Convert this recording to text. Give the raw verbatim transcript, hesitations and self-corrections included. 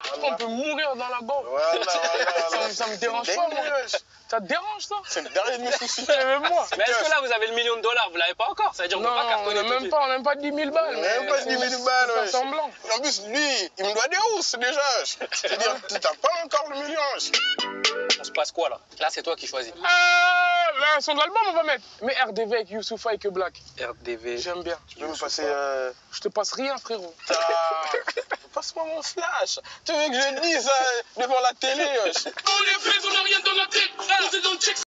On peut mourir dans la gorge. Voilà, voilà, ça, ça me dérange pas, moi. Ça te dérange, ça? C'est le dernier de mes soucis. Même moi. Mais est-ce que là, vous avez le million de dollars? Vous l'avez pas encore? Ça veut dire qu'on non, peut pas cartonner on n'a même pas, on n'a même pas dix mille balles. On n'a même pas dix mille balles, ouais. ouais. Semblant. En plus, lui, il me doit des rousses déjà. C'est-à-dire, tu n'as pas encore le million. On se passe quoi là? Là, c'est toi qui choisis. Euh, là, son de l'album, on va mettre. Mais R D V avec Youssoupha et que Black. R D V. J'aime bien. Tu peux me passer. Euh... Je te passe rien, frérot. Passe-moi mon flash. Tu veux que je dise ça devant la télé? On est fait, on n'a rien dans la tête.